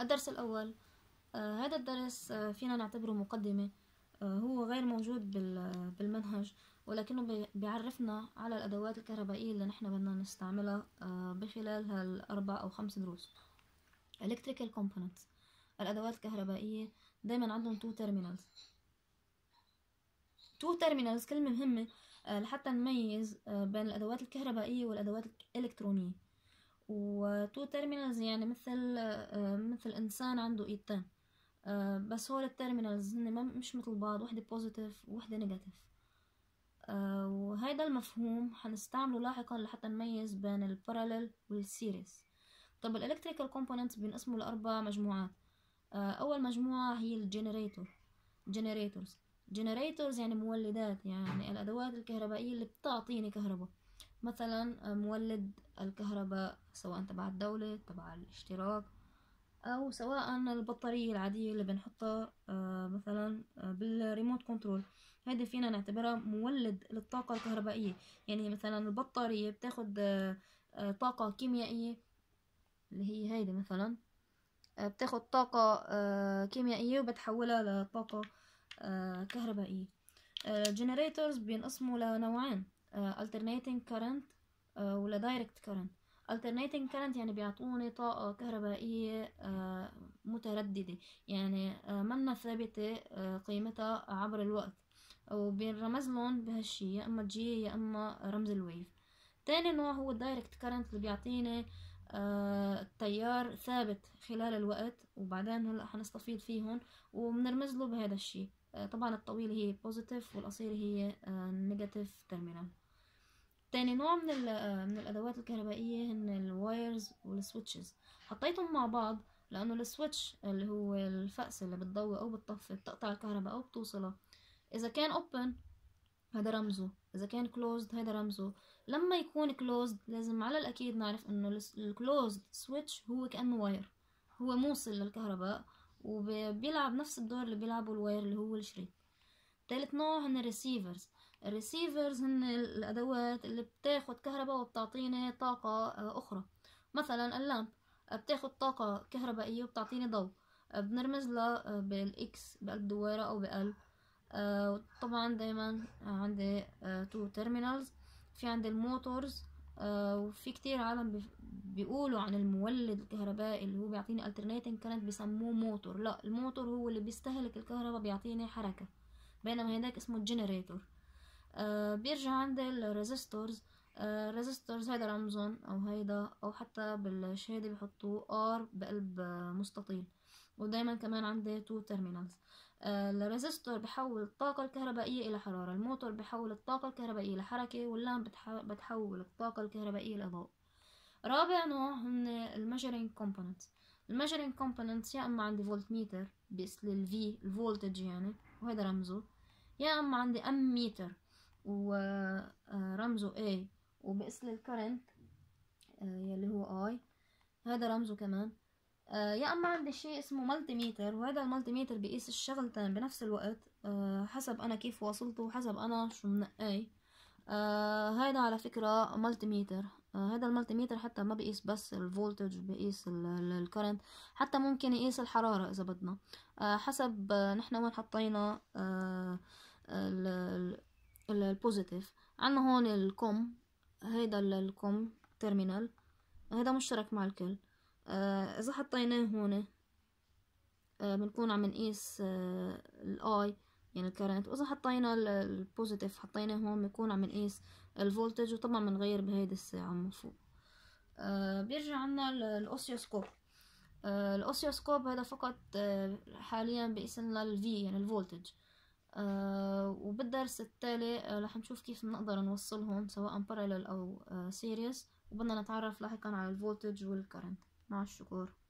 الدرس الأول. هذا الدرس فينا نعتبره مقدمة. هو غير موجود بالمنهج، ولكنه بيعرفنا على الأدوات الكهربائية اللي نحن بدنا نستعملها بخلال هالأربع أو 5 دروس. Electrical Components، الأدوات الكهربائية دايما عندهم two terminals. كلمة مهمة لحتى نميز بين الأدوات الكهربائية والأدوات الإلكترونية. و two terminals يعني مثل إنسان عنده إيدتين، بس هول التيرمينالز هن مش مثل بعض، وحدة بوزيتيف ووحدة نيجاتيف. وهيدا المفهوم حنستعمله لاحقا لحتى نميز بين البارالل والسيريز. طب الالكتريكال كومبوننتس بينقسموا لأربع مجموعات. أول مجموعة هي جنريتورز يعني مولدات، يعني الأدوات الكهربائية اللي بتعطيني كهرباء. مثلا مولد الكهرباء سواء تبع الدولة تبع الاشتراك، أو سواء البطارية العادية اللي بنحطها مثلا بالريموت كنترول. هيدي فينا نعتبرها مولد للطاقة الكهربائية. يعني مثلا البطارية بتاخد طاقة كيميائية اللي هي هيدي مثلا، بتاخد طاقة كيميائية وبتحولها لطاقة كهربائية. الجنريتورز بينقسموا لنوعين، alternating current ولا direct current. alternating current يعني بيعطوني طاقة كهربائية مترددة، يعني منا ثابتة قيمتها عبر الوقت، وبينرمز لهم بهالشي يا اما جي يا اما رمز الويف. تاني نوع هو الدايركت كارنت اللي بيعطيني التيار ثابت خلال الوقت، وبعدين هلا حنستفيد فيهم وبنرمز له بهذا الشيء. طبعا الطويلة هي بوزيتيف والقصيرة هي نيجاتيف تيرمينال. تاني نوع من الأدوات الكهربائية هن الوايرز والسويتشز. حطيتهم مع بعض لأنه السويتش اللي هو الفأس اللي بتضوي أو بتطفي، بتقطع الكهرباء أو بتوصلها. إذا كان open هذا رمزه، إذا كان closed هذا رمزه. لما يكون closed لازم على الأكيد نعرف إنه الclosed switch هو كأنه واير، هو موصل للكهرباء وبيلعب نفس الدور اللي بيلعبه الواير اللي هو الشريط. ثالث نوع هن الريسيفرز هن الأدوات اللي بتاخد كهرباء وبتعطيني طاقة أخرى. مثلا اللامب بتاخد طاقة كهربائية وبتعطيني ضوء، بنرمز لها بالإكس بقلب دوائرة أو بقلب. طبعا دايما عندي تو تيرمينالز. في عندي الموتورز، وفي كتير عالم بيقولوا عن المولد الكهربائي اللي هو بيعطيني alternating current بيسموه موتور. لا، الموتور هو اللي بيستهلك الكهرباء بيعطيني حركة، بينما هيداك اسمه الجنريتور. بيرجع عندي الريزستورز. ريزستورز هيدا رمزون او هيدا، او حتى بالشهادة بيحطوه ار بقلب مستطيل. ودايما كمان عندي تو تيرمينالز. الريزستور بحول الطاقة الكهربائية إلى حرارة، الموتور بحول الطاقة الكهربائية لحركة، واللامب بتحول الطاقة الكهربائية لضوء. رابع نوع هن الميجرينج كومبوننتس. الميجرينج كومبوننتس يا اما عندي فولت ميتر بيقيس الفي الفولتج يعني وهذا رمزه، يا اما عندي ام ميتر ورمزه A وبقيس الكرنت يلي هو I، هذا رمزه كمان. يا اما عندي شيء اسمه مالتي ميتر، وهذا المالتي ميتر بيقيس الشغلتين بنفس الوقت حسب انا كيف واصلته وحسب انا شو منقاي. هذا على فكرة مالتي ميتر. هذا المالتي ميتر حتى ما بيقيس بس الفولتج، بيقيس الكرنت، حتى ممكن يقيس الحرارة اذا بدنا حسب نحن وين حطينا البوزيتيف. عنا هون الكم، هيدا الكم تيرمينال هذا مشترك مع الكل. اذا حطيناه هون بنكون عم نقيس الاي يعني الكرنت، واذا حطينا البوزيتيف حطيناه هون بنكون عم نقيس الفولتج، وطبعا بنغير بهيدي الساعة من فوق. بيرجع عنا الاوسيوسكوب. الاوسيوسكوب هذا فقط حاليا بيقيس لنا الفي يعني الفولتج. وبالدرس التالي رح نشوف كيف نقدر نوصلهم سواء parallel أو series، وبدنا نتعرف لاحقا على الفولتج والكرنت. مع الشكر.